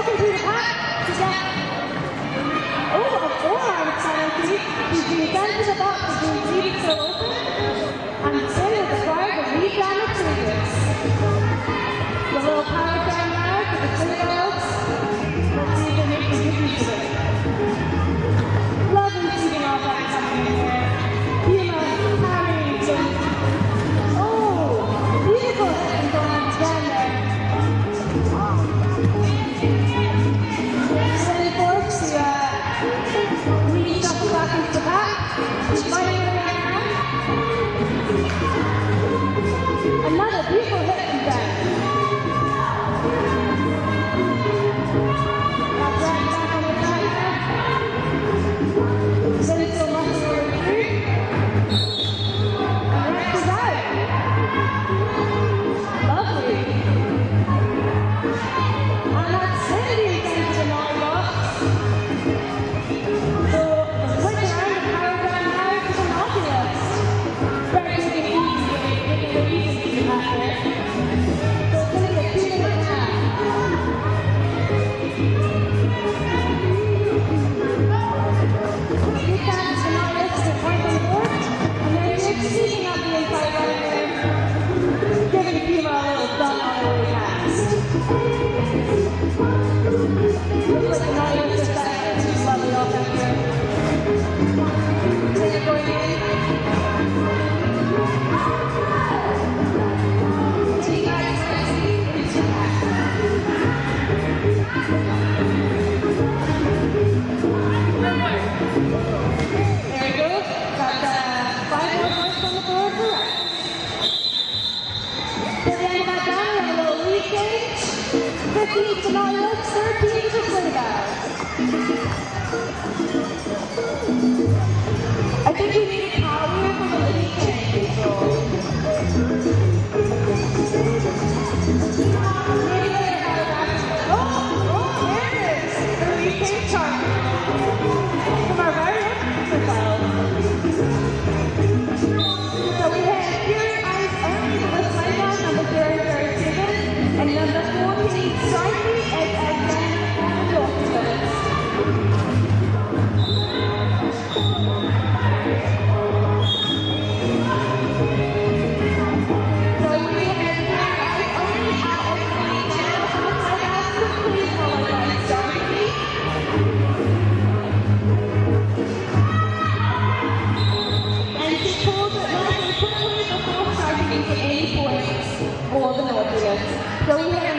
welcome to the pack to get a 4-hour penalty. He's been sent to the box between leaving so open and still is required to lead down the triggers. The little power down now for the two girls. Let's see if they make the difference of it. Loving seeing all that happening here. Pima carrying some. Oh, beautiful hit and going on again there. Sending forth to lead shuffle back into the back. Fighting it right now. Another beautiful hit from Ben. That's right back on the back now. Send it to a muscle over through. And Rex is out. Lovely. And that's Cindy against the long box. So the switch around the power down now to the Nautilus. Very good easy, making it easy back there. So it's going to be a 2-minute half. Big time to the Nautilus to point on the board. And then you're seeking up the inside right there. Giving Pima a little dunk on the way past. Looks like the Nautilus just got it. She's lovely off out here. Take it going in. Take back into the pack. There we go. Got 5 more points on the board for Rex. Till the end of that down, we have a little lead change. 15 to Nautilus, 13 to Flynn. I think we need a power for the lead change. Maybe they have a back. Oh, there it is. The lead change chart. From our very own profile. So we have Fury Eyes only with Slaydown, number 037, and number 14, Strikey, and again, on the Nautilus. So we have Fury Eyes only at opening now, so looks like that's complete followed by Strikey. And she pulls it nice and quickly before starting to any points for the Nautilus. So we have